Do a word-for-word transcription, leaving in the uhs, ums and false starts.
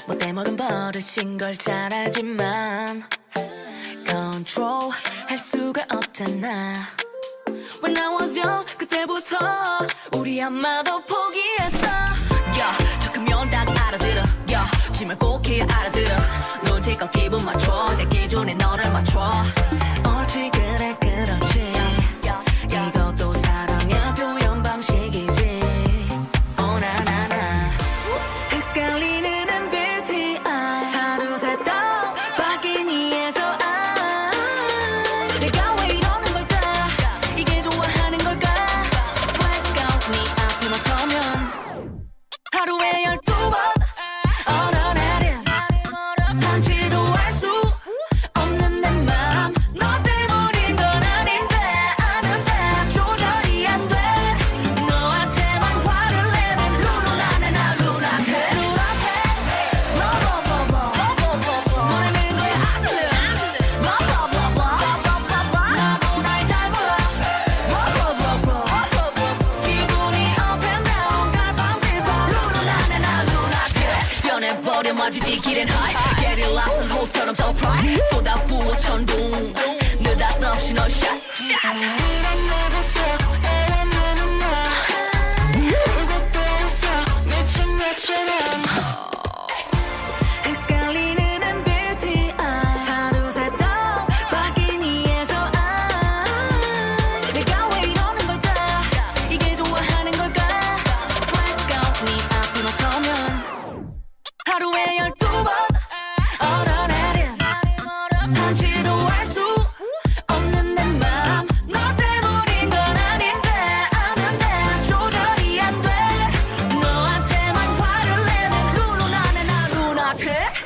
못돼 먹은 버릇인 걸 잘 알지만 컨트롤 할 수가 없잖아. When I was young 그때부터 우리 엄마도 포기했어. 야 척하면 딱 알아들어. 야 짐을 꼭 해야 알아들어. 눈치껏 기분 맞춰 내 기준에 너를 맞춰. 옳지 그래 그렇지. 이것도 사랑의 표현 방식이지. 오나나나 헷갈리는 엠비티아이 하루 셋 다 바뀐 이에서 아 내가 왜 이러는 걸까. 이게 좋아하는 걸까. Blackout 네 앞에만 서면 하루에 열두 번 어느 날은 한치도 알 수 없는 내 맘. 너 때문인 건 아닌데 아는데 조절이 안 돼. 너한테만 화를 내는 루루나나나 루나틱 루나틱 러버버버 뭐라는 거야 안 들려. 러버버버 나도 날 잘 몰라. 러버버버 기분이 up and down 갈팡질팡 루루나나나 루나틱 변해버려 마주지 길엔 high. Get it lost and 호처럼 surprise 쏟아부어 천둥 느닷없이 너 shot. 이런 내가 써 이런 나는 나 그것도 있어 미친 미친한 헷갈리는 엠비티아이 하루 셋 다 바뀐 이에서 아 내가 왜 이러는 걸까. 이게 좋아하는 걸까. Blackout 네 앞에만 서면 하루에 열두 번 어느 날은 한치도 알 수 없는 내 맘. 너 때문인 건 아닌데 아는데 조절이 안 돼. 너한테만 화를 내는 루루나나나 루나틱